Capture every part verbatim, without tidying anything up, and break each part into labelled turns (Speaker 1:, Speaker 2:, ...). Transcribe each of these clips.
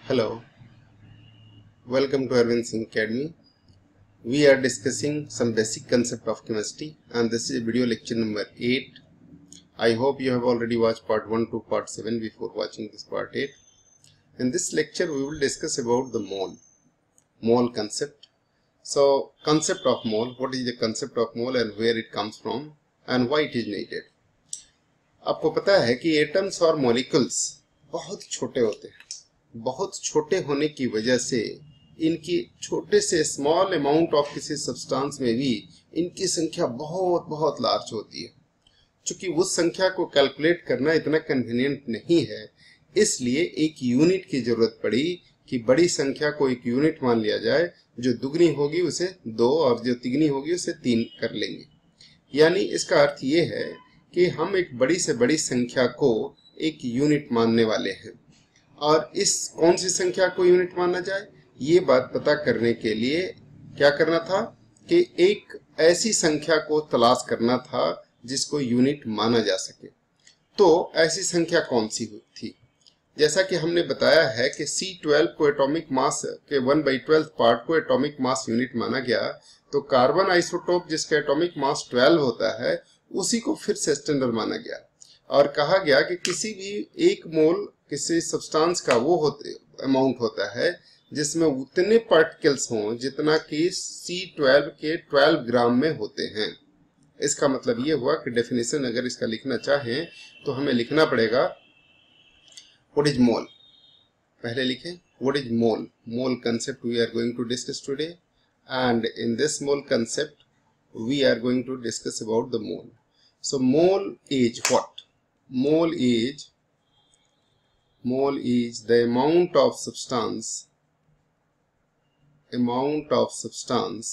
Speaker 1: Hello, welcome to Arvind Singh Academy. We are discussing some basic concept of chemistry and this is video lecture number eight. I hope you have already watched part one to part seven before watching this part eight. In this lecture we will discuss about the mole, mole concept. So concept of mole, what is the concept of mole and where it comes from and why it is needed. आपको पता है कि atoms और molecules बहुत छोटे होते हैं. बहुत छोटे होने की वजह से इनकी छोटे से स्मॉल अमाउंट ऑफ किसी सब्सटेंस में भी इनकी संख्या बहुत बहुत लार्ज होती है. चूंकि उस संख्या को कैलकुलेट करना इतना कन्वीनियंट नहीं है, इसलिए एक यूनिट की जरूरत पड़ी कि बड़ी संख्या को एक यूनिट मान लिया जाए. जो दुगनी होगी उसे दो और जो तिगनी होगी उसे तीन कर लेंगे. यानी इसका अर्थ ये है कि हम एक बड़ी से बड़ी संख्या को एक यूनिट मानने वाले हैं. और इस कौन सी संख्या को यूनिट माना जाए, ये बात पता करने के लिए क्या करना था कि एक ऐसी संख्या को तलाश करना था जिसको यूनिट माना जा सके. तो ऐसी संख्या कौन सी थी? जैसा कि हमने बताया है कि सी ट्वेल्व को एटॉमिक मास के वन बाई ट्वेल्थ पार्ट को एटॉमिक मास यूनिट माना गया. तो कार्बन आइसोटोप जिसका एटॉमिक मास ट्वेल्व होता है उसी को फिर से स्टैंडर्ड माना गया और कहा गया कि किसी भी एक मोल किसी सब्सटेंस का वो होते अमाउंट होता है जिसमें उतने पार्टिकल्स हों जितना कि सी ट्वेल्व के ट्वेल्व ग्राम में होते हैं. इसका मतलब ये हुआ कि डेफिनेशन अगर इसका लिखना चाहें तो हमें लिखना पड़ेगा व्हाट इज मोल. पहले लिखें what is mole. Mole concept we are going to discuss today and in this mole concept we are going to discuss about the mole. So mole is what? Mole is Mole is the amount of substance, amount of substance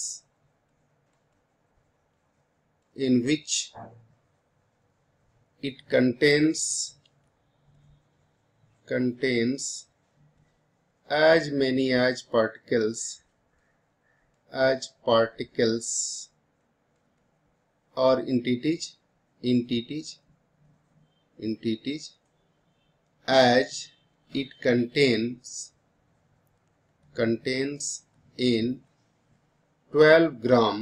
Speaker 1: in which it contains, contains as many as particles, as particles or entities, entities, entities as it contains contains in twelve gram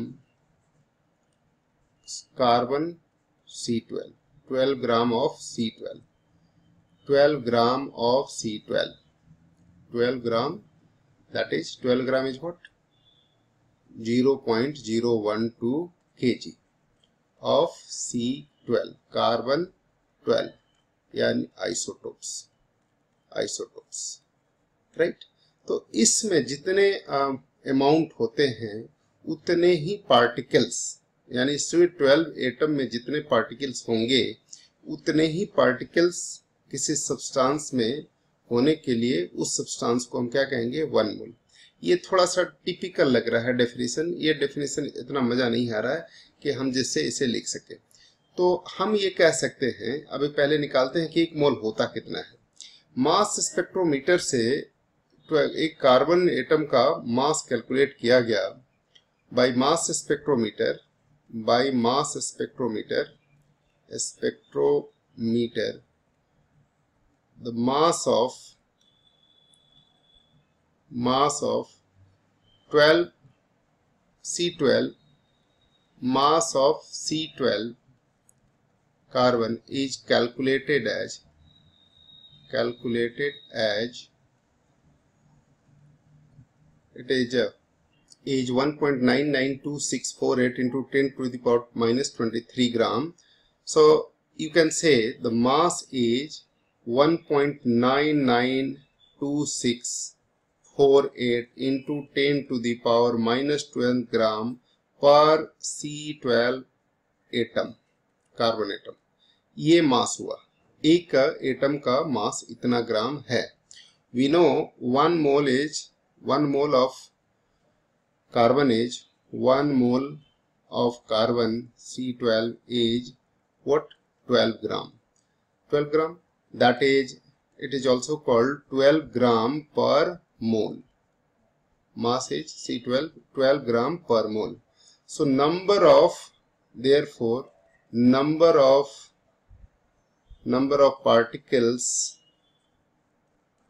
Speaker 1: carbon C twelve, twelve gram of C twelve, twelve gram of C twelve, twelve gram, that is twelve gram is what? zero point zero one two kilograms of C twelve, carbon twelve, यानी isotopes, isotopes, right. तो इसमें जितने amount uh, होते हैं उतने ही particles, यानी इसमें twelve atom में जितने पार्टिकल्स होंगे उतने ही पार्टिकल्स किसी सब्सटेंस में होने के लिए उस सब्सटेंस को हम क्या कहेंगे? One mole. ये थोड़ा सा टिपिकल लग रहा है डेफिनेशन. ये डेफिनेशन इतना मजा नहीं आ रहा है कि हम जिससे इसे लिख सके. तो हम ये कह सकते हैं, अभी पहले निकालते हैं कि एक मोल होता कितना है. मास स्पेक्ट्रोमीटर से एक कार्बन एटम का मास कैलकुलेट किया गया by mass spectrometer, by mass spectrometer, spectrometer the mass of mass of twelve C twelve, mass of C twelve carbon is calculated as calculated as it is uh, is one point nine nine two six four eight into ten to the power minus twenty-three gram. So you can say the mass is one point nine nine two six four eight into ten to the power minus twelve gram per C twelve atom, carbon atom. ये mass हुआ. एक atom का मास इतना gram है. We know one mole is one mole of carbon is one mole of carbon C twelve is what? twelve gram. twelve gram, that is it is also called twelve gram per mole. Mass is C twelve, twelve gram per mole. So number of, therefore number of number of particles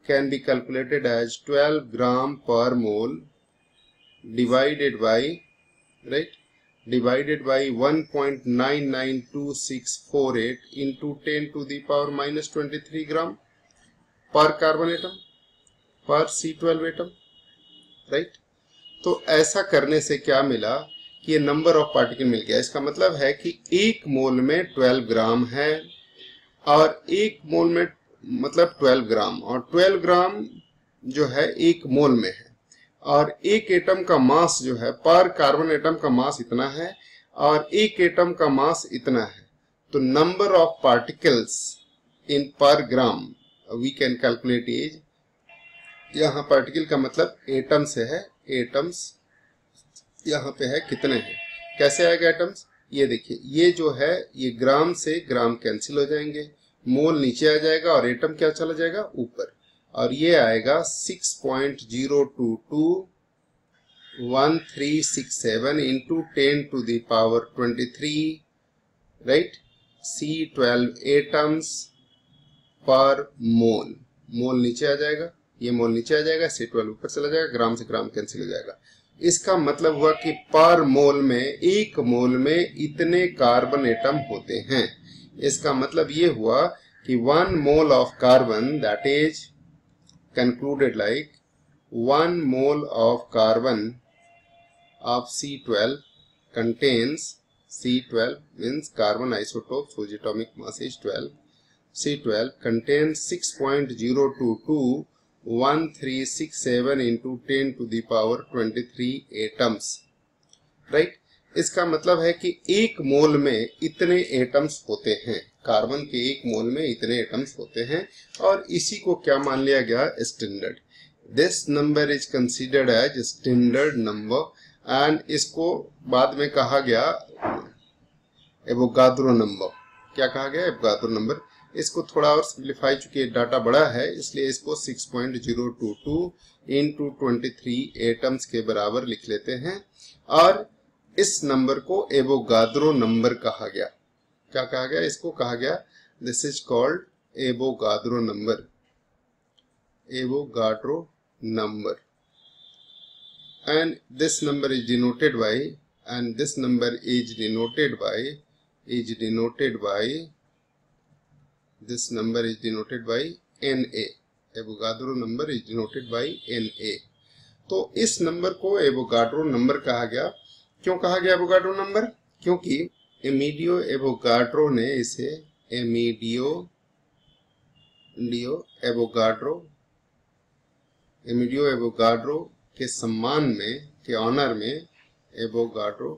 Speaker 1: can be calculated as twelve gram per mole divided by, right, divided by one point nine nine two six four eight into ten to the power minus twenty-three gram per carbon atom per C twelve atom, right. तो ऐसा करने से क्या मिला कि ये number of particle मिल गया। इसका मतलब है कि एक मोल में ट्वेल्व ग्राम है और एक मोल में मतलब ट्वेल्व ग्राम, और ट्वेल्व ग्राम जो है एक मोल में है, और एक एटम का मास जो है पर कार्बन एटम का मास इतना है और एक एटम का मास इतना है। तो number of particles in per gram we can calculate is, यहाँ पार्टिकल का मतलब एटम से है, एटम्स यहाँ पे है कितने हैं। कैसे आएगा एटम्स, ये देखिए, ये जो है ये ग्राम से ग्राम कैंसिल हो जाएंगे, मोल नीचे आ जाएगा और एटम क्या चला जाएगा ऊपर, और ये आएगा six point zero two two one three six seven into ten to the power twenty three, right, C twelve atoms per mole. मोल नीचे आ जाएगा, ये मोल नीचे आ जाएगा, सी ट्वेल्व ऊपर चला जाएगा, ग्राम से ग्राम कैंसिल हो जाएगा। इसका मतलब हुआ कि पर मोल में, एक मोल में इतने कार्बन एटम होते हैं। इसका मतलब ये हुआ कि one mole of carbon that is concluded like one mole of carbon of C twelve contains C twelve means carbon isotope whose atomic mass is twelve. C twelve contains six point zero two two one three six seven into ten to the power twenty-three atoms, right? इसका मतलब है कि एक mole में इतने atoms होते हैं, carbon के एक मोल में इतने एटम्स होते हैं, और इसी को क्या मान लिया गया, standard. This number is considered as standard number, and इसको बाद में कहा गया एवोगाद्रो नंबर। क्या कहा गया, एवोगाद्रो नंबर। इसको थोड़ा और सिंप्लीफाई, चूंकि डाटा बड़ा है इसलिए इसको six point zero two two into twenty three atoms के बराबर लिख लेते हैं, और इस नंबर को एवोगाद्रो नंबर कहा गया। क्या कहा गया, इसको कहा गया, this is called Avogadro number, Avogadro number, and this number is denoted by, and this number is denoted by is denoted by this number is denoted by N A. Avogadro number is denoted by N A. तो इस number को Avogadro number कहा गया। क्यों कहा गया Avogadro number, क्योंकि Amedeo Avogadro ने इसे एमिडियो डियो एवोगाड्रो एमिडियो एवोगाड्रो के सम्मान में, के ऑनर में, एवोगाड्रो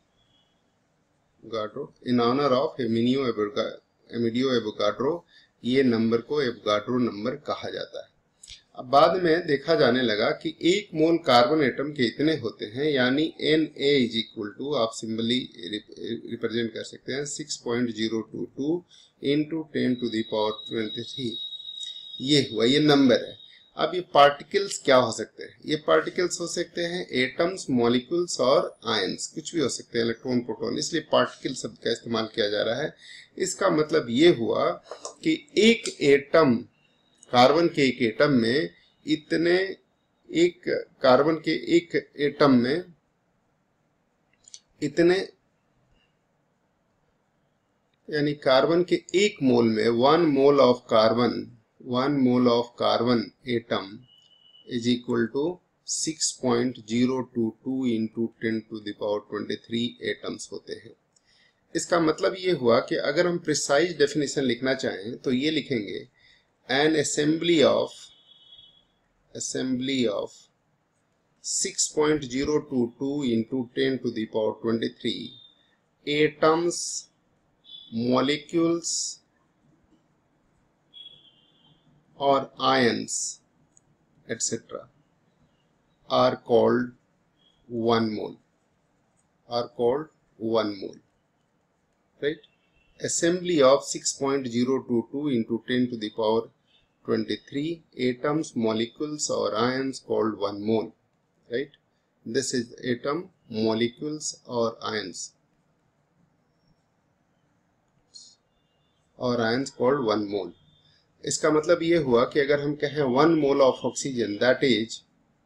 Speaker 1: गाड्रो in honour of Amedeo Avogadro Amedeo Avogadro, ये नंबर को एवोगाड्रो नंबर कहा जाता है। अब बाद में देखा जाने लगा कि एक मोल कार्बन एटम के इतने होते हैं, यानी N A is equal to, आप सिंबली रिप्रेजेंट कर सकते हैं six point zero two two into ten to the power twenty three. ये हुआ, ये नंबर है। अब ये पार्टिकल्स क्या हो सकते हैं, ये पार्टिकल्स हो सकते हैं एटम्स, मॉलिक्यूल्स और आयंस, कुछ भी हो सकते हैं, इलेक्ट्रॉन, प्रोटॉन, इसलिए पार्टिकल शब्द का इस्तेमाल किया जा रहा है। इसका मतलब ये हुआ कि एक एटम, कार्बन के एक एटम में इतने, एक कार्बन के एक एटम में इतने, यानी कार्बन के एक मोल में one mole of carbon, one mole of carbon atom is equal to six point zero two two into ten to the power twenty three atoms होते हैं। इसका मतलब ये हुआ कि अगर हम प्रिसाइज डेफिनेशन लिखना चाहें तो ये लिखेंगे, an assembly of assembly of six point zero two two into ten to the power twenty three atoms, molecules और ions etcetera are called one mole, are called one mole, right? Assembly of six point zero two two into ten to the power twenty-three atoms, molecules or ions called one mole, right? This is atom, molecules or ions or ions called one mole. इसका मतलब ये हुआ कि अगर हम कहें one mole of oxygen, that is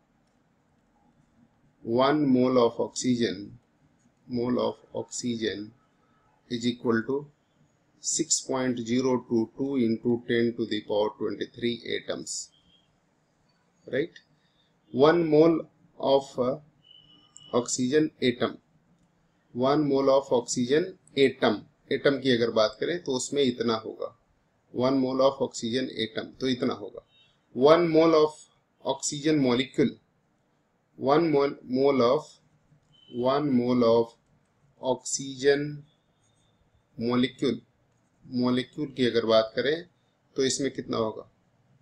Speaker 1: one mole of oxygen, mole of oxygen is equal to six point zero two two into ten to the power twenty-three atoms, right? one mole of uh, oxygen atom, one mole of oxygen atom, atom की अगर बात करें तो उसमें इतना होगा, one mole of oxygen atom तो इतना होगा। One mole of oxygen molecule, one mole mole of one mole of oxygen molecule, molecule की अगर बात करें तो इसमें कितना होगा,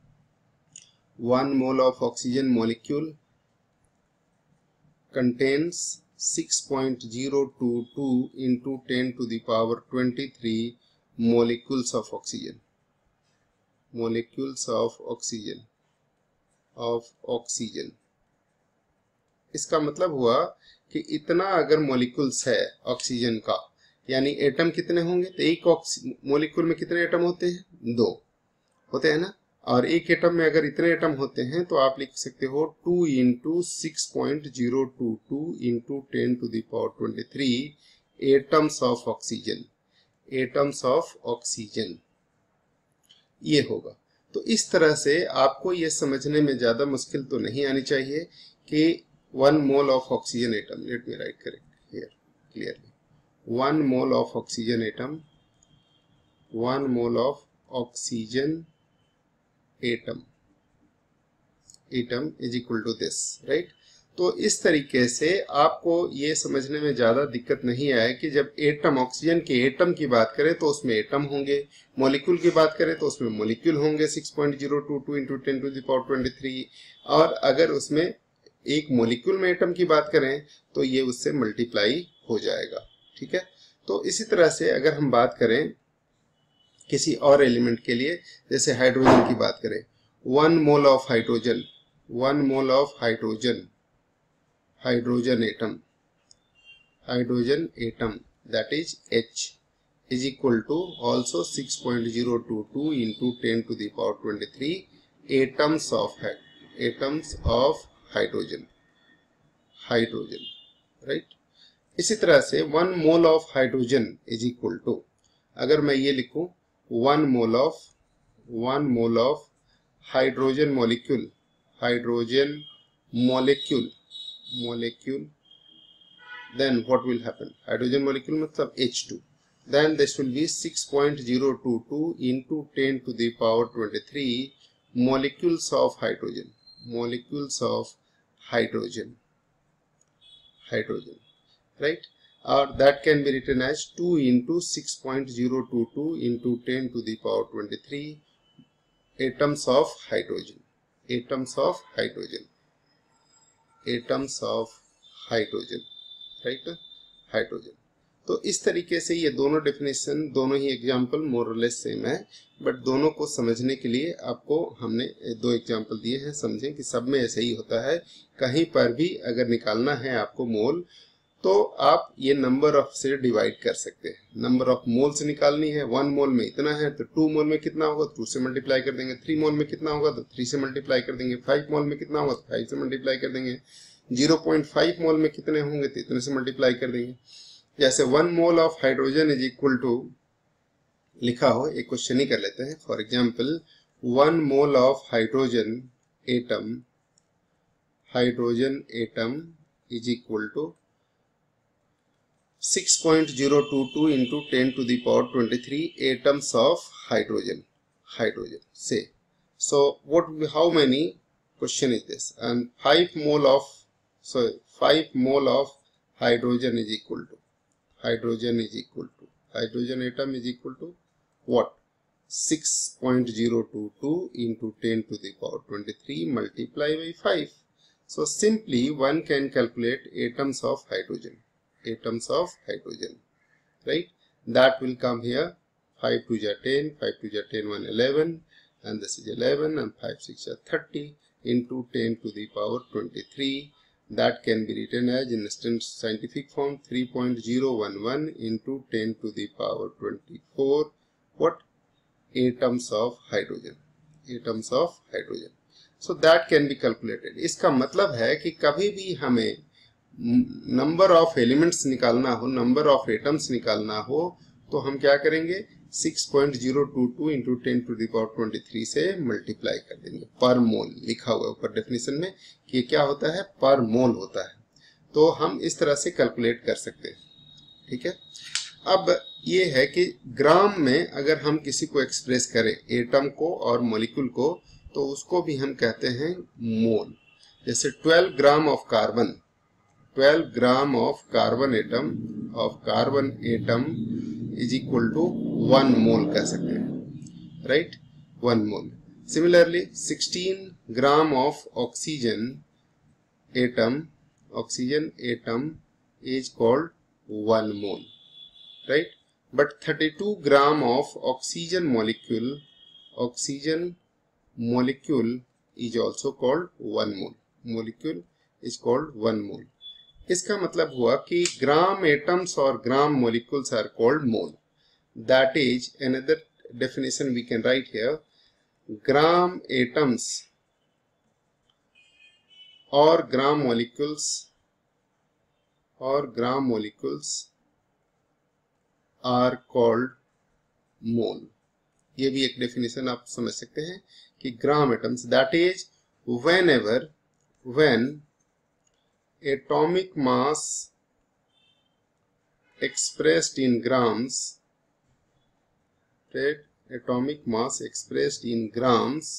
Speaker 1: one mole of oxygen molecule contains six point zero two two into ten to the power twenty-three molecules of oxygen, molecules of oxygen, of oxygen। इसका मतलब हुआ कि इतना अगर मॉलिक्यूल्स है ऑक्सीजन का, यानी एटम कितने होंगे, तो एक मॉलिक्यूल में कितने एटम होते हैं, दो होते हैं ना, और एक एटम में अगर इतने एटम होते हैं तो आप लिख सकते हो two into six point zero two two into ten to the power twenty three atoms of oxygen, atoms of oxygen ये होगा। तो इस तरह से आपको ये समझने में ज्यादा मुश्किल तो नहीं आनी चाहिए कि one mole of oxygen atom, let me write correct here clearly, one mole of oxygen atom, one mole of oxygen atom, atom is equal to this, right. तो इस तरीके से आपको ये समझने में ज्यादा दिक्कत नहीं आए कि जब एटम, ऑक्सीजन के एटम की बात करें तो उसमें एटम होंगे, मॉलिक्यूल की बात करें तो उसमें मॉलिक्यूल होंगे six point zero two two into ten to the power twenty three, और अगर उसमें एक मॉलिक्यूल में एटम की बात करें तो ये उससे मल्टीप्लाई हो जाएगा, ठीक है। तो इसी तरह से अगर हम बात करें किसी और एलिमेंट के लिए, जैसे हाइड्रोजन की बात करें, one mole of hydrogen, one mole of hydrogen, hydrogen atom, hydrogen atom that is H is equal to also six point zero two two into ten to the power twenty three atoms of atoms of hydrogen, hydrogen, right. इसी तरह से one mole of hydrogen is equal to, अगर मैं ये लिखूं one mole of one mole of hydrogen molecule, hydrogen molecule molecule then what will happen, hydrogen molecule मतलब H two, then this will be six point zero two two into ten to the power twenty three molecules of hydrogen, molecules of hydrogen, hydrogen, right, or that can be written as two into six point zero two two into ten to the power twenty three atoms of hydrogen, atoms of hydrogen, atoms of hydrogen, right, hydrogen. तो इस तरीके से ये दोनों definition, दोनों ही example मोर और less same है, but दोनों को समझने के लिए आपको हमने दो एग्जाम्पल दिए हैं, समझें कि सब में ऐसे ही होता है। कहीं पर भी अगर निकालना है आपको मोल तो आप ये नंबर ऑफ से डिवाइड कर सकते हैं, नंबर ऑफ मोल से निकालनी है, वन मोल में इतना है तो टू मोल में कितना होगा, टू से मल्टीप्लाई कर देंगे, थ्री मोल में कितना होगा तो थ्री से मल्टीप्लाई कर देंगे, फाइव मोल में कितना होगा तो फाइव से मल्टीप्लाई कर देंगे, ज़ीरो पॉइंट फाइव मोल में कितने होंगे तो इतने से मल्टीप्लाई कर देंगे। जैसे one mole of hydrogen is equal to लिखा हो, एक क्वेश्चन ही कर लेते हैं। For example one mole of hydrogen atom, hydrogen atom is equal to six point zero two two into ten to the power twenty three atoms of hydrogen, hydrogen say, so what, how many, question is this, and five mole of, so five mole of hydrogen is equal to, hydrogen is equal to, hydrogen atom is equal to what, six point zero two two into ten to the power twenty three multiply by five. So simply one can calculate atoms of hydrogen, atoms of hydrogen, right, that will come here, five two are ten, five two are ten, one eleven, and this is eleven, and five six are thirty into ten to the power twenty three, that can be written as in instant scientific form three point zero one one into ten to the power twenty four, what, atoms of hydrogen, atoms of hydrogen. So that can be calculated. इसका मतलब है कि कभी भी हमें number of elements निकालना हो, number of atoms निकालना हो, तो हम क्या करेंगे, six point zero two two into ten to the power twenty three से मल्टीप्लाई कर देंगे. पर मोल लिखा हुआ है ऊपर डेफिनेशन में कि क्या होता है, पर मोल होता है. तो हम इस तरह से कैलकुलेट कर सकते हैं. ठीक है. अब ये है कि ग्राम में अगर हम किसी को एक्सप्रेस करें, एटम को और मॉलिक्यूल को, तो उसको भी हम कहते हैं मोल. जैसे twelve gram of carbon, twelve gram of carbon atom of carbon atom is equal to one mole कह सकते हैं, right, one mole. Similarly sixteen gram of oxygen atom, oxygen atom is called one mole, right? But thirty-two gram of oxygen molecule, oxygen molecule is also called one mole. Molecule is called one mole. इसका मतलब हुआ कि gram atoms और gram molecules are called mole. That is another definition we can write here. Gram atoms और gram molecules और gram molecules are called mole. ये भी एक डेफिनेशन आप समझ सकते हैं कि gram atoms, that is whenever when atomic mass expressed in grams, right, atomic mass expressed in grams,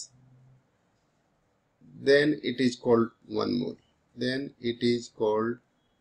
Speaker 1: then it is called one mole. Then it is called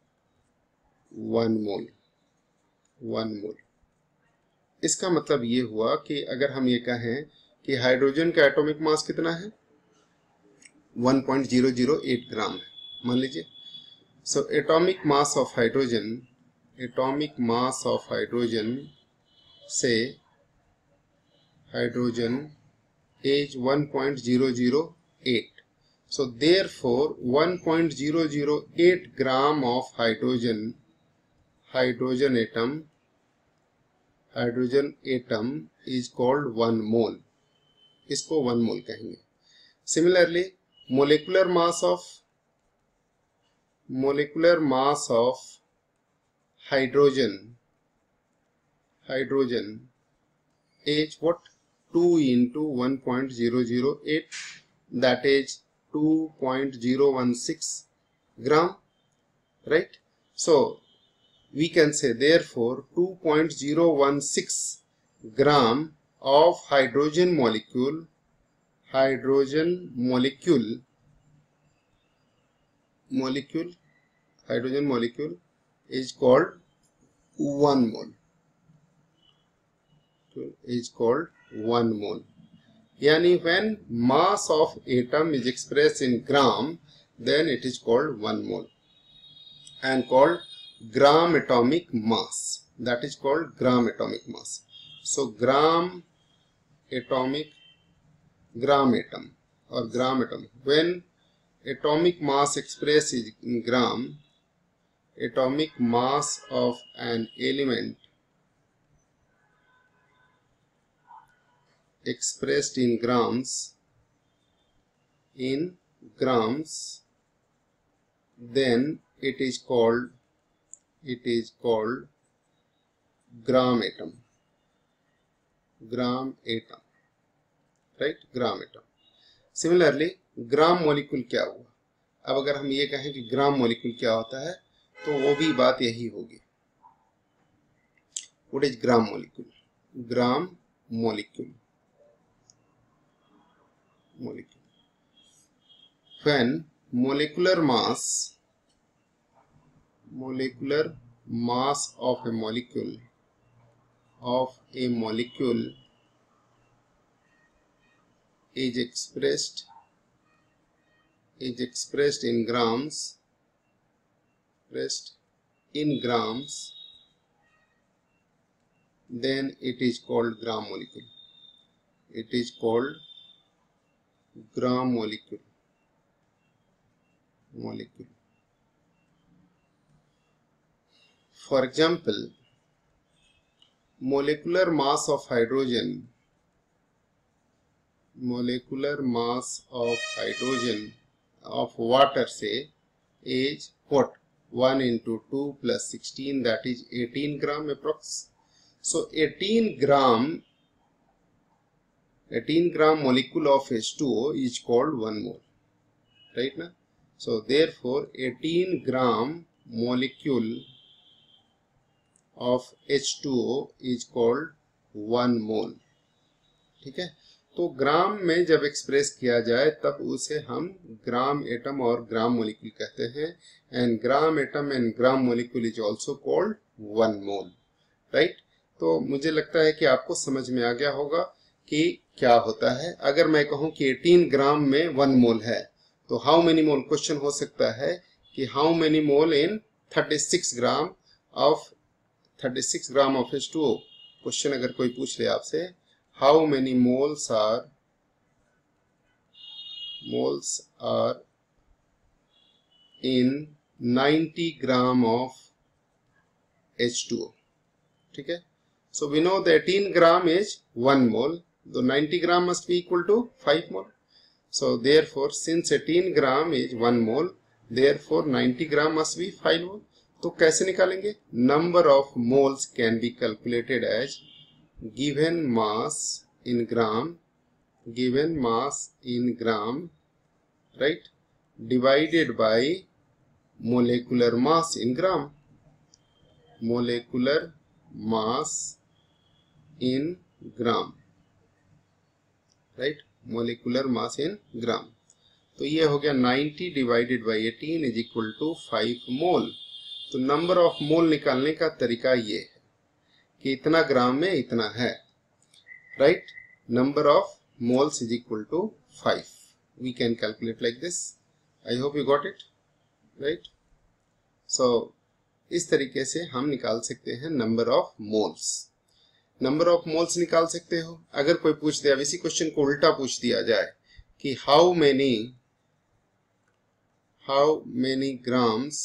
Speaker 1: one mole, one mole. इसका मतलब ये हुआ कि अगर हम ये कहें कि हाइड्रोजन का एटॉमिक मास कितना है, one point zero zero eight gram है, मान लीजिए. So atomic mass of hydrogen, atomic mass of hydrogen से hydrogen is one point zero zero eight. So therefore one point zero zero eight gram of hydrogen, hydrogen atom, hydrogen atom is called one mole. इसको one mole कहेंगे. Similarly, molecular mass of molecular mass of hydrogen, hydrogen is what, two into one point zero zero eight, that is two point zero one six gram, right? So we can say therefore two point zero one six gram of hydrogen molecule, hydrogen molecule, molecule, hydrogen molecule is called one mole, is called one mole. Yani when mass of atom is expressed in gram, then it is called one mole and called gram atomic mass. That is called gram atomic mass. So gram atomic, gram atom or gram atom, when atomic mass expressed in gram, atomic mass of an element expressed in grams, in grams, then it is called, it is called gram atom, gram atom, right, gram atom. Similarly, gram molecule क्या हुआ? अब अगर हम ये कहें कि ग्राम molecule क्या होता है, तो वो भी बात यही होगी. What is gram molecule? Gram molecule, molecule. When molecular mass, molecular mass of a molecule, of a molecule is expressed, is expressed in grams, expressed in grams, then it is called gram molecule. It is called gram molecule, molecule. For example, molecular mass of hydrogen, molecular mass of hydrogen of water say is what? one into two plus sixteen, that is eighteen gram approx. So eighteen gram eighteen gram molecule of H two O is called one mole, right now. So therefore eighteen gram molecule of H two O is called one mole. ठीक है, तो ग्राम में जब express किया जाए तब उसे हम ग्राम एटम और ग्राम मोलिक्यूल कहते हैं, and gram atom and gram molecule is also called one mole, right. तो मुझे लगता है कि आपको समझ में आ गया होगा कि क्या होता है। अगर मैं कहूं कि अठारह ग्राम में वन मोल है तो हाउ मेनी मोल, क्वेश्चन हो सकता है कि हाउ मेनी मोल इन छत्तीस ग्राम ऑफ छत्तीस gram of H two O. Question अगर कोई पूछ ले आपसे, how many moles are moles are in ninety gram of H two O, ठीक है। So we know that eighteen gram is one mole, so ninety gram must be equal to five mole. So therefore since eighteen gram is one mole, therefore ninety gram must be five mole. तो कैसे निकालेंगे? Number of moles can be calculated as given mass in gram, given mass in gram, right, divided by molecular mass in gram, molecular mass in gram, right, molecular mass in gram. तो ये हो गया ninety divided by eighteen is equal to five mole. तो number of mole निकालने का तरीका ये है कि इतना ग्राम में इतना है, right. Number of moles is equal to five. We can calculate like this. I hope you got it, right. So इस तरीके से हम निकाल सकते हैं number of moles. Number of moles निकाल सकते हो. अगर कोई पूछ दे, अब इसी क्वेश्चन को उल्टा पूछ दिया जाए कि how many how many grams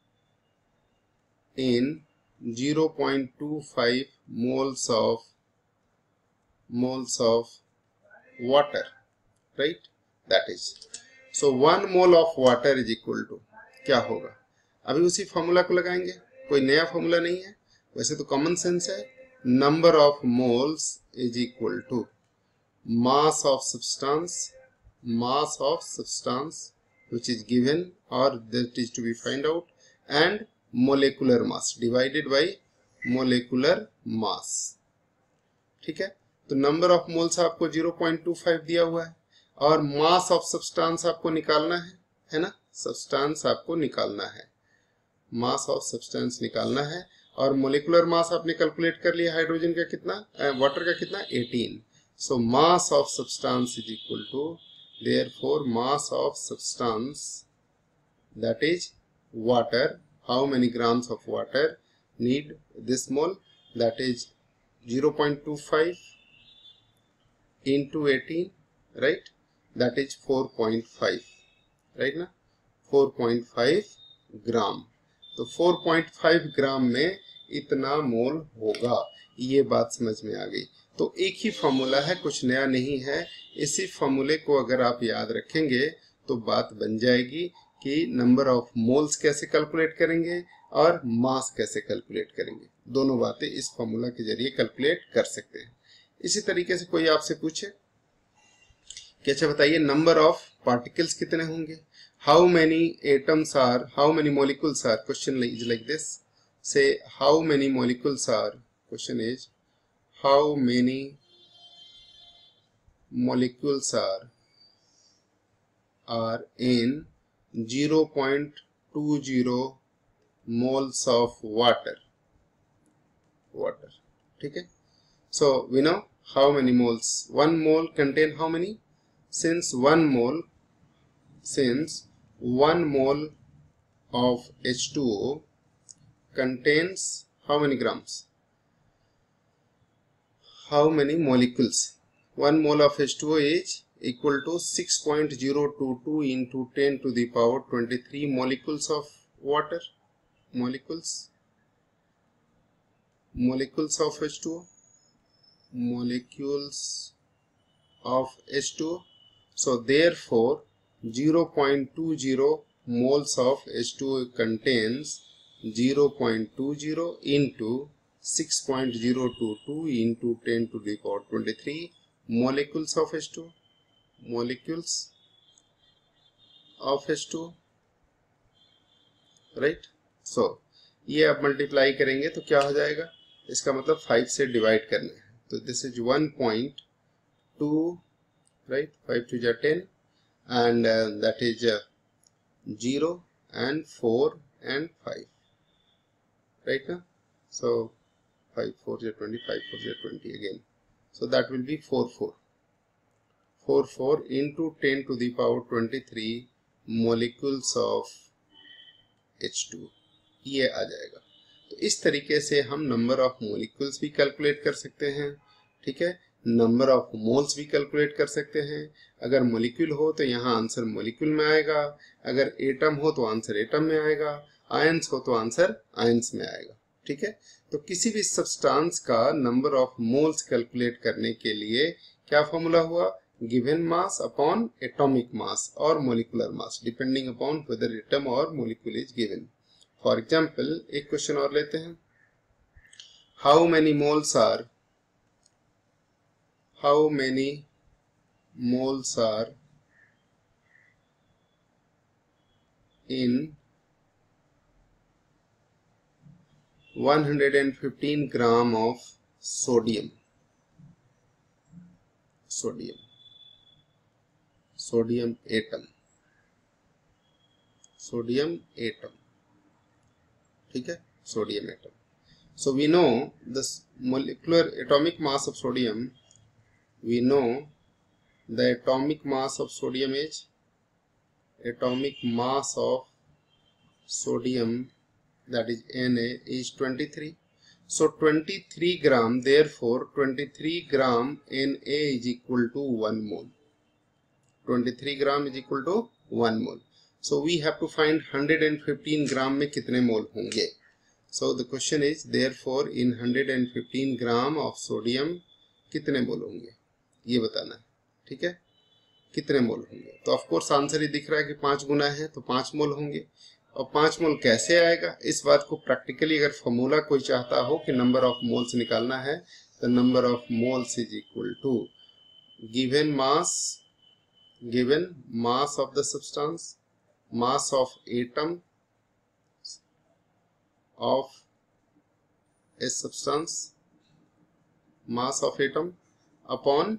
Speaker 1: in zero point two five moles of moles of water, right, that is, so one mole of water is equal to क्या होगा. अभी उसी फॉर्मूला को लगाएंगे, कोई नया फॉर्मूला नहीं है, वैसे तो कॉमन सेंस है. Number of moles is equal to mass of substance mass of substance which is given or that is to be find out, and molecular mass divided by molecular mass. ठीक है, तो number of moles आपको zero point two five दिया हुआ है और mass of substance आपको निकालना है, है ना. सब्सटेंस आपको निकालना है, मास ऑफ सब्सटेंस निकालना है. और मोलिकुलर मास आपने कैलकुलेट कर लिया, हाइड्रोजन का कितना, वाटर का कितना, eighteen. So mass of substance is equal to, therefore mass of substance, that is water, how many grams of water need this mole, that is zero point two five into eighteen, right, that is four point five, right ना, four point five gram. तो four point five ग्राम में इतना मोल होगा. ये बात समझ में आ गई. तो एक ही फॉर्मूला है, कुछ नया नहीं है. इसी फॉर्मूले को अगर आप याद रखेंगे तो बात बन जाएगी कि नंबर ऑफ मोल्स कैसे कैलकुलेट करेंगे और मास कैसे कैलकुलेट करेंगे. दोनों बातें इस फॉर्मूला के जरिए कैलकुलेट कर सकते हैं. इसी तरीके से कोई आपसे पूछे कि अच्छा बताइए नंबर ऑफ पार्टिकल्स कितने होंगे, how many atoms are, how many molecules are. Question is like this, say how many molecules are. Question is how many molecules are are in zero point two zero moles of water water ठीक है. So we know how many moles. One mole contain how many? Since one mole since one mole of H two O contains how many grams, how many molecules. One mole of H two O is equal to six point zero two two into ten to the power twenty-three molecules of water. Molecules molecules of H two O molecules of H two. So therefore zero point two zero moles of H two contains zero point two zero into six point zero two two into ten to the power twenty-three molecules of H two, molecules of H two, right. So ये आप multiply करेंगे तो क्या हो जाएगा, इसका मतलब five से डिवाइड करना है. तो this is one point two, right, five to जा ten and uh, that is uh, zero and four and five, right now. So five four is twenty, five four is twenty again, so that will be four four, four four into ten to the power twenty-three molecules of H two, ये आ जाएगा. तो इस तरीके से हम number of molecules भी calculate कर सकते हैं, ठीक है, नंबर ऑफ मोल्स भी कैलकुलेट कर सकते हैं. अगर मोलिक्यूल हो तो यहाँ आंसर मोलिक्यूल में आएगा, अगर एटम हो तो आंसर एटम में आएगा, आयंस हो तो आंसर आयंस में आएगा, ठीक है. तो किसी भी सब्सटेंस का नंबर ऑफ मोल्स कैलकुलेट करने के लिए क्या फॉर्मूला हुआ, given mass upon atomic mass और molecular mass, depending upon whether atom और molecule is given. For example एक क्वेश्चन और लेते हैं. How many moles are how many moles are in one hundred fifteen gram of sodium, sodium, sodium atom, sodium atom, ठीक है, sodium atom. So we know this molecular atomic mass of sodium. We know the atomic mass of sodium is, atomic mass of sodium, that is Na, is twenty-three. So twenty-three gram, therefore twenty-three gram Na is equal to one mole. twenty-three gram is equal to one mole. So we have to find one hundred fifteen gram में कितने मोल होंगे. So the question is, therefore in one hundred fifteen gram of sodium कितने मोल होंगे, ये बताना है, ठीक है, कितने मोल होंगे. तो ऑफ कोर्स आंसर ही दिख रहा है कि पांच गुना है तो पांच मोल होंगे. और पांच मोल कैसे आएगा, इस बात को प्रैक्टिकली अगर फॉर्मूला कोई चाहता हो कि नंबर ऑफ मोल्स निकालना है, तो number of moles is equal to given mass, given mass of the substance, mass of atom of a substance, mass of atom upon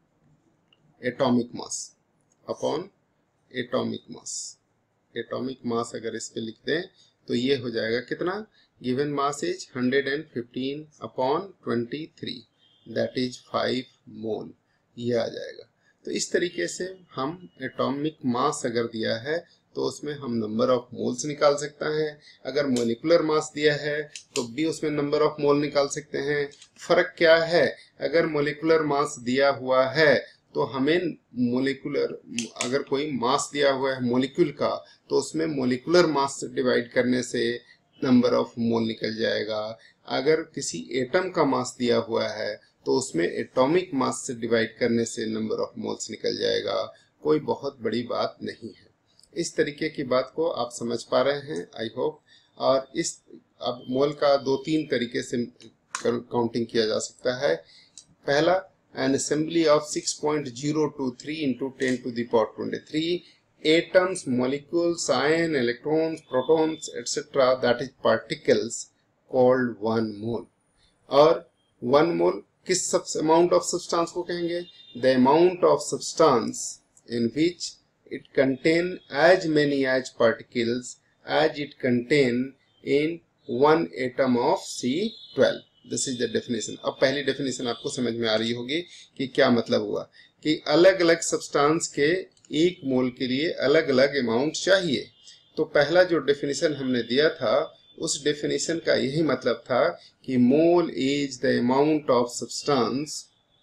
Speaker 1: atomic mass, upon atomic mass. atomic mass अगर इस पे लिख दें तो ये हो जाएगा कितना, given mass is one hundred fifteen upon twenty-three, that is five mole, ये आ जाएगा. तो इस तरीके से हम atomic mass अगर दिया है तो उसमें हम नंबर ऑफ मोल्स निकाल सकते हैं. अगर मोलिकुलर मास दिया है तो भी उसमें नंबर ऑफ मोल निकाल सकते हैं. फर्क क्या है, अगर मोलिकुलर मास दिया हुआ है तो हमें मोलिकुलर, अगर कोई मास दिया हुआ है मोलिक्यूल का तो उसमें मोलिकुलर मास से डिवाइड करने से नंबर ऑफ मोल निकल जाएगा. अगर किसी एटम का मास दिया हुआ है तो उसमें एटॉमिक मास से डिवाइड करने से नंबर ऑफ मोल्स निकल जाएगा. कोई बहुत बड़ी बात नहीं है. इस तरीके की बात को आप समझ पा रहे हैं, आई होप. और इस अब मोल का दो तीन तरीके से काउंटिंग किया जा सकता है. पहला, an assembly of six point zero two three into ten to the power twenty-three atoms, molecules, ion, electrons, protons, et cetera, that is particles, called one mole. और one mole किस amount of substance को कहेंगे, the amount of substance in which it contain as many as particles as it contain in one atom of C twelve. This is the definition. अब पहली definition आपको समझ में आ रही होगी कि क्या मतलब हुआ, कि अलग अलग सब्सटेंस के एक मोल के लिए अलग अलग अमाउंट चाहिए. तो पहला जो definition हमने दिया था उस definition का यही मतलब था कि मोल is the amount of substance,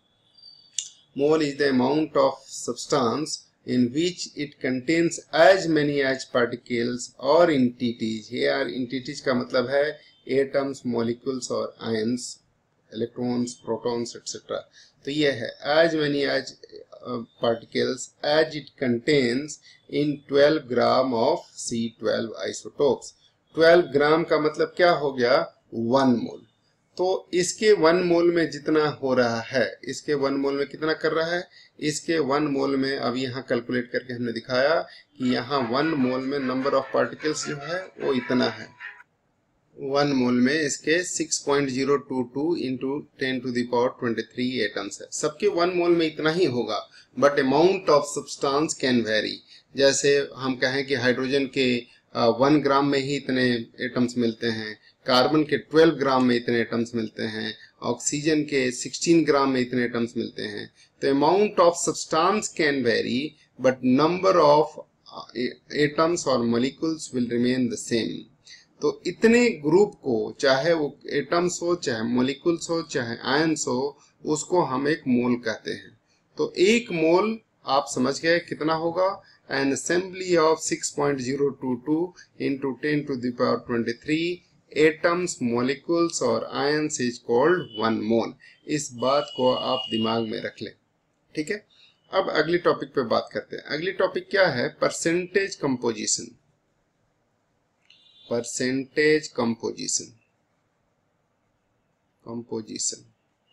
Speaker 1: mole is the amount of substance in which it contains as many as particles or entities. Here entities का मतलब है atoms, molecules और ions, electrons, protons, et cetera. तो ये है as many as uh, particles as it contains in twelve gram of C twelve isotopes. twelve ग्राम का मतलब क्या हो गया, वन मोल। तो इसके वन मोल में जितना हो रहा है, इसके वन मोल में कितना कर रहा है, इसके वन मोल में अब यहाँ कैलकुलेट करके हमने दिखाया कि यहाँ वन मोल में नंबर ऑफ पार्टिकल्स जो है वो इतना है। वन मोल में इसके six point zero two two into ten to the power twenty three atoms है। सबके वन मोल में इतना ही होगा, but amount of substance can vary. जैसे हम कहें कि हाइड्रोजन के वन uh, ग्राम में ही इतने एटम्स मिलते हैं, कार्बन के ट्वेल्व ग्राम में इतने एटम्स मिलते हैं, ऑक्सीजन के सिक्सटीन ग्राम में इतने एटम्स मिलते हैं। तो amount of substance can vary but number of atoms और molecules will remain the same. तो इतने ग्रुप को, चाहे वो एटम्स हो, चाहे मॉलिक्यूल्स हो, चाहे आयंस हो, उसको हम एक मोल कहते हैं। तो एक मोल आप समझ गए कितना होगा, an assembly of six point zero two two into ten to the power twenty three atoms, molecules और ions is called one mole। इस बात को आप दिमाग में रख लें, ठीक है। अब अगली टॉपिक पे बात करते हैं। अगली टॉपिक क्या है, percentage composition. Percentage composition composition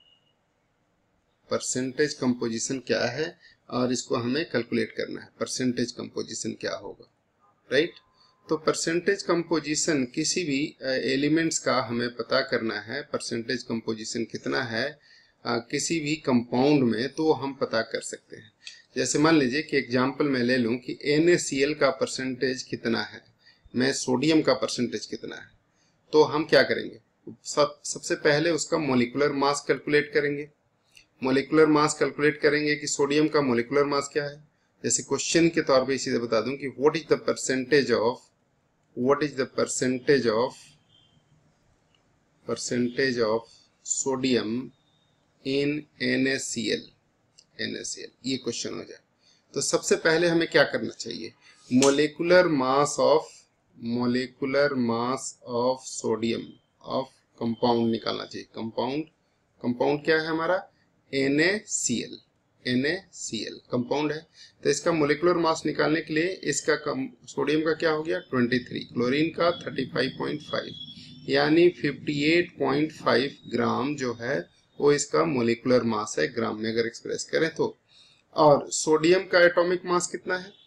Speaker 1: percentage composition क्या है और इसको हमें कैलकुलेट करना है। परसेंटेज कंपोजिशन क्या होगा, राइट। तो परसेंटेज कंपोजिशन किसी भी एलिमेंट्स का हमें पता करना है। परसेंटेज कंपोजिशन कितना है आ, किसी भी कंपाउंड में, तो हम पता कर सकते हैं। जैसे मान लीजिए कि एग्जांपल मैं ले लूं कि एन ए सी एल का परसेंटेज कितना है, मैं सोडियम का परसेंटेज कितना है। तो हम क्या करेंगे, सब सबसे पहले उसका मोलिकुलर मास कैलकुलेट करेंगे। मोलिकुलर मास कैलकुलेट करेंगे कि सोडियम का मोलिकुलर मास क्या है। जैसे क्वेश्चन के तौर पे सीधे बता दूं कि what is the percentage of what is the percentage of percentage of sodium in N A C L N A C L, ये क्वेश्चन हो जाए। तो सबसे पहले हमें क्या करना चाहिए, molecular mass of molecular mass of sodium of compound निकालना चाहिए। कंपाउंड कंपाउंड क्या है हमारा, N A C L N A C L compound है। तो इसका मोलिकुलर मास निकालने के लिए इसका कम सोडियम का क्या हो गया ट्वेंटी थ्री, क्लोरीन का थर्टी फाइव पॉइंट फाइव, यानी fifty eight point five gram जो है वो इसका मोलिकुलर मास है, ग्राम में अगर एक्सप्रेस करें तो। और सोडियम का एटॉमिक मास कितना है,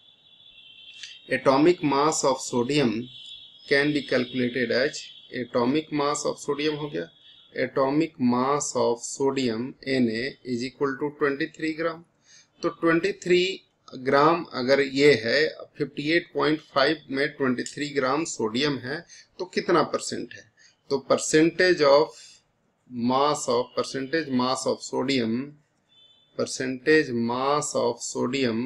Speaker 1: atomic mass of sodium can be calculated as, atomic mass of sodium हो गया, atomic mass of sodium Na is equal to twenty three gram. तो ट्वेंटी थ्री ग्राम अगर ये है, फिफ्टी एट पॉइंट फाइव में twenty three gram sodium है, तो कितना परसेंट है। तो percentage of mass of percentage mass of sodium percentage mass of sodium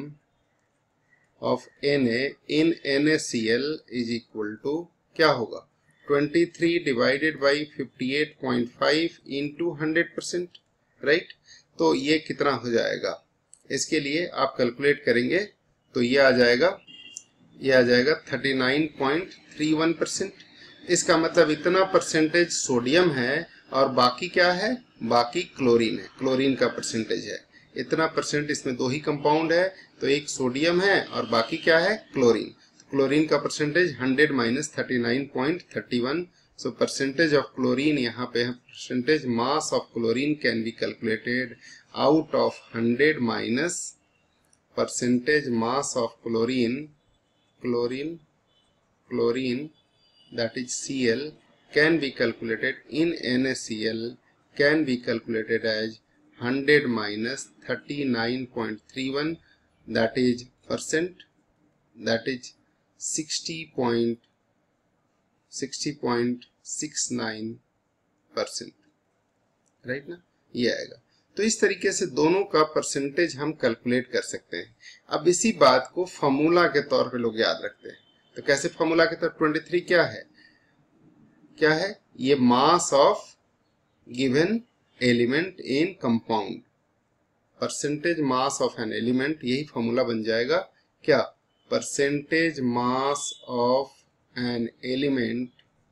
Speaker 1: of Na in NaCl is equal to क्या होगा, twenty three divided by fifty eight point five into hundred percent, right. तो ये कितना हो जाएगा, इसके लिए आप कैलकुलेट करेंगे तो ये आ जाएगा ये आ जाएगा thirty nine point three one percent. इसका मतलब इतना परसेंटेज सोडियम है और बाकी क्या है, बाकी क्लोरीन है, क्लोरीन का परसेंटेज है। इतना परसेंट, इसमें दो ही कंपाउंड है, तो एक सोडियम है और बाकी क्या है, क्लोरीन। क्लोरीन का percentage hundred minus thirty nine point thirty one. So percentage of chlorine यहाँ पे है, percentage mass of chlorine can be calculated out of hundred minus percentage mass of chlorine chlorine chlorine that is C L can be calculated in NaCl can be calculated as one hundred minus thirty-nine point three one, that is percent, that is sixty point six nine percent, right ना, ये आएगा। तो इस तरीके से दोनों का percentage हम कैलकुलेट कर सकते हैं। अब इसी बात को फॉर्मूला के तौर पे लोग याद रखते हैं। तो कैसे फॉर्मूला के तौर ट्वेंटी थ्री क्या है क्या है ये mass of given element in compound, percentage mass of an element, यही फॉर्मूला बन जाएगा क्या, percentage mass of an element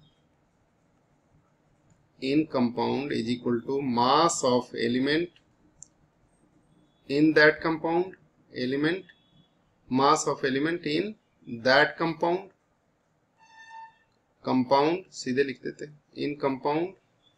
Speaker 1: in compound is equal to mass of element in that compound element, mass of element in that compound, compound सीधे लिख देते हैं, in compound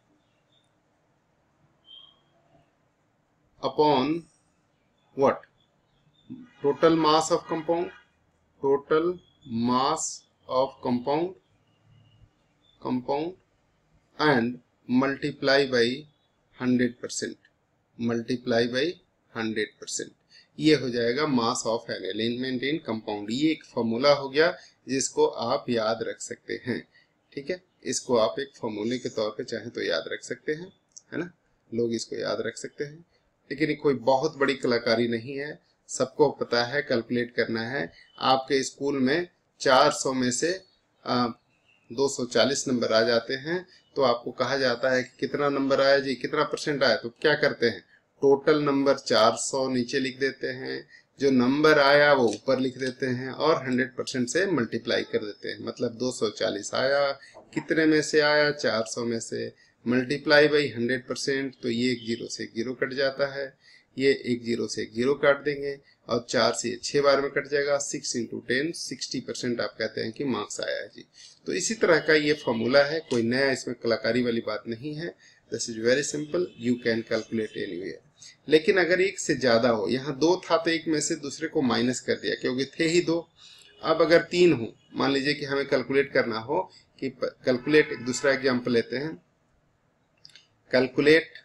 Speaker 1: upon what, total mass of compound, total mass of compound compound and multiply by hundred percent, multiply by hundred percent, ये हो जाएगा mass of an element in compound. ये एक formula हो गया जिसको आप याद रख सकते हैं, ठीक है। इसको आप एक फॉर्मूले के तौर पे चाहे तो याद रख सकते हैं, है ना, लोग इसको याद रख सकते हैं, लेकिन ये कोई बहुत बड़ी कलाकारी नहीं है, सबको पता है कैलकुलेट करना है। आपके स्कूल में चार सौ में से आ, दो सौ चालीस नंबर आ जाते हैं, तो आपको कहा जाता है कि कितना नंबर आया जी, कितना परसेंट आया, तो क्या करते हैं, टोटल नंबर चार सौ नीचे लिख देते हैं, जो नंबर आया वो ऊपर लिख देते हैं और हंड्रेड परसेंट से मल्टीप्लाई कर देते हैं। मतलब दो सौ चालीस आया, कितने में से आया, चार सौ में से, मल्टीप्लाई बाई हंड्रेड परसेंट, तो ये एक जीरो से एक जीरो कट जाता है, ये एक जीरो से एक जीरो काट देंगे और चार से छह बार में कट जाएगा, six into ten, sixty percent आप कहते हैं कि मार्क्स आया है जी। तो इसी तरह का ये फॉर्मूला है, कोई नया इसमें कलाकारी वाली बात नहीं है, this is very simple, you can calculate anywhere. लेकिन अगर एक से ज्यादा हो, यहाँ दो था तो एक में से दूसरे को माइनस कर दिया क्योंकि थे ही दो, अब अगर तीन हो, मान लीजिए कि हमें कैलकुलेट करना हो कि कैलकुलेट, एक दूसरा एग्जाम्पल लेते हैं, calculate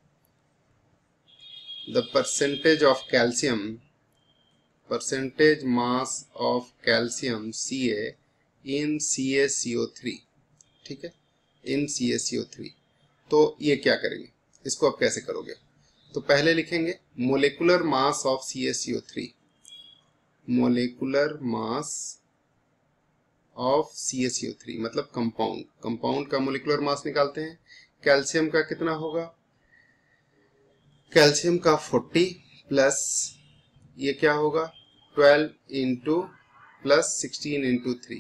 Speaker 1: the percentage of calcium, percentage mass of calcium Ca in C a C O three, ठीक है, in C a C O three. तो ये क्या करेंगे, इसको आप कैसे करोगे, तो पहले लिखेंगे molecular mass of C a C O three, molecular mass of C a C O three मतलब कंपाउंड, कंपाउंड का मोलेकुलर मास निकालते हैं। कैल्शियम का कितना होगा, कैल्शियम का फोर्टी प्लस ये क्या होगा twelve into plus sixteen into three,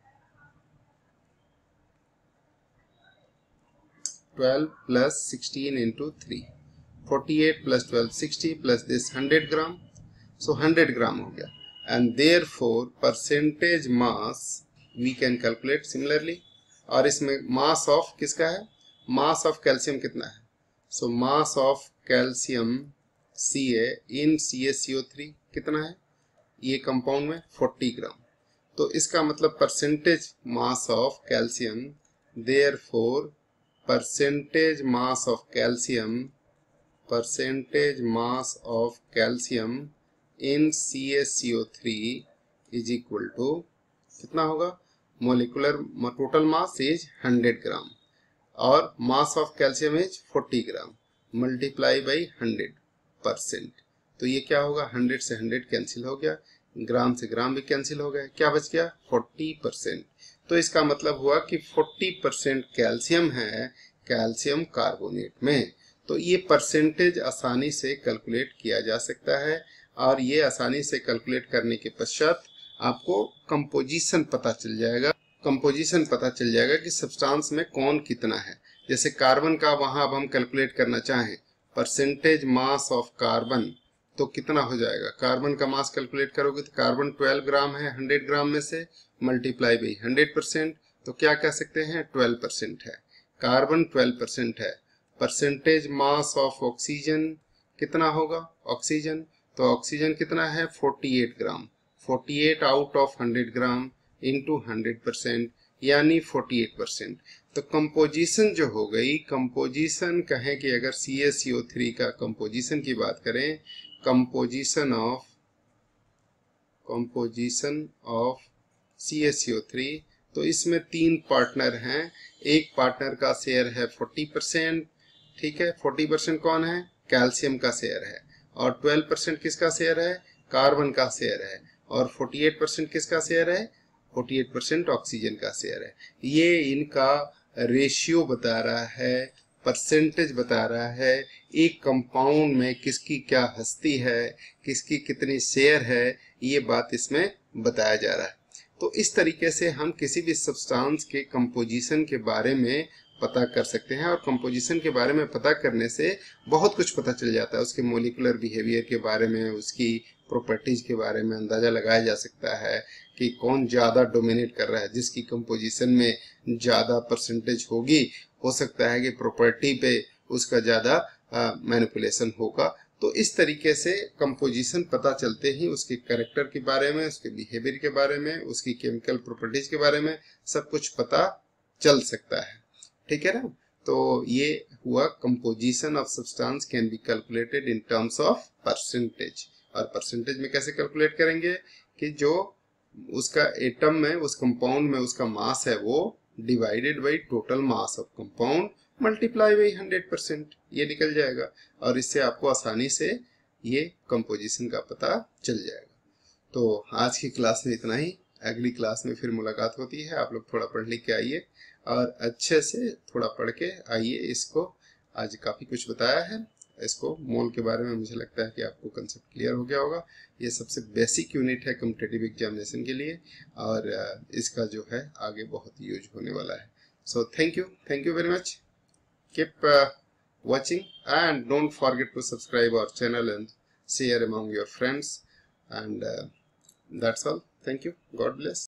Speaker 1: twelve plus sixteen into three, forty eight plus twelve sixty plus this hundred gram, so hundred gram हो गया। And therefore percentage mass we can calculate similarly, और इसमें mass of किसका है, मास of calcium कितना है, so mass of calcium Ca in C a C O three कितना है, ये कंपाउंड में फोर्टी ग्राम, तो इसका मतलब percentage mass of calcium, therefore percentage mass of calcium, percentage mass of calcium in C a C O three is equal to कितना होगा, molecular total mass is hundred gram और mass of calcium is forty gram, multiply by hundred percent, तो ये क्या होगा, hundred से hundred cancel हो गया, ग्राम से ग्राम भी कैंसिल हो गया, क्या बच गया फोर्टी परसेंट। तो इसका मतलब हुआ कि फोर्टी परसेंट कैल्शियम है कैल्शियम कार्बोनेट में। तो ये परसेंटेज आसानी से कैलकुलेट किया जा सकता है, और ये आसानी से कैलकुलेट करने के पश्चात आपको कंपोजिशन पता चल जाएगा, कंपोजिशन पता चल जाएगा कि सब्सटेंस में कौन कितना है। जैसे कार्बन का वहां अब हम कैलकुलेट करना चाहें परसेंटेज मास ऑफ कार्बन, तो कितना हो जाएगा, कार्बन का मास कैलकुलेट करोगे तो कार्बन ट्वेल्व ग्राम है हंड्रेड ग्राम में से, मल्टीप्लाई बाई हंड्रेड परसेंट, तो क्या कह सकते हैं ट्वेल्व परसेंट है, कार्बन ट्वेल्व परसेंट है। परसेंटेज मास ऑफ ऑक्सीजन कितना होगा, ऑक्सीजन, तो ऑक्सीजन कितना है forty eight gram, forty eight out of hundred gram into hundred percent यानी फोर्टी एट परसेंट। तो कंपोजिशन जो हो गई, कंपोजिशन कहें कि अगर C a C O three का कंपोजिशन की बात करें, composition of composition of C a C O three, तो इसमें तीन पार्टनर हैं, एक पार्टनर का शेयर है फोर्टी परसेंट, ठीक है, फोर्टी परसेंट कौन है, कैल्शियम का शेयर है, और ट्वेल्व परसेंट किसका शेयर है, कार्बन का शेयर है, और फोर्टी एट परसेंट किसका शेयर है, फोर्टी एट परसेंट ऑक्सीजन का शेयर है। ये इनका रेशियो बता रहा है, परसेंटेज बता रहा है, एक कंपाउंड में किसकी क्या हस्ती है, किसकी कितनी शेयर है, ये बात इसमें बताया जा रहा है। तो इस तरीके से हम किसी भी सब्सटेंस के कंपोजिशन के बारे में पता कर सकते हैं, और कंपोजिशन के बारे में पता करने से बहुत कुछ पता चल जाता है, उसके मोलिकुलर बिहेवियर के बारे में, उसकी प्रॉपर्टीज के बारे में अंदाजा लगाया जा सकता है कि कौन ज़्यादा डोमिनेट कर रहा है, जिसकी कंपोजिशन में ज़्यादा परसेंटेज होगी, हो सकता है कि प्रॉपर्टी पे उसका ज़्यादा मैनिपुलेशन होगा। तो इस तरीके से कंपोजिशन पता चलते ही उसके कैरेक्टर के बारे में, उसके बिहेवियर के बारे में, उसकी केमिकल प्रॉपर्टीज के बारे में सब कुछ पता चल सकता है। ठीक है ना। तो ये हुआ composition of substance can be calculated in terms of percentage. और परसेंटेज में कैसे कैलकुलेट करेंगे कि जो उसका एटम में, उस कंपाउंड में उसका मास है वो divided by total mass of compound multiply by hundred percent, ये निकल जाएगा। और इससे आपको आसानी से ये कंपोजिशन का पता चल जाएगा। तो आज की क्लास में इतना ही। अगली क्लास में फिर मुलाकात होती है। आप लोग थोड़ा पढ़ लिख के आइए और अच्छे से थोड़ा पढ़ के आइए। इसको आज काफ़ी कुछ बताया है। इसको मोल के बारे में मुझे लगता है कि आपको कंसेप्ट क्लियर हो गया होगा। ये सबसे बेसिक यूनिट है कॉम्पिटिटिव एग्जामिनेशन के लिए और इसका जो है आगे बहुत यूज होने वाला है। So thank you thank you very much. Keep watching and don't forget to subscribe our channel and share among your friends, and uh, that's all. Thank you. God bless.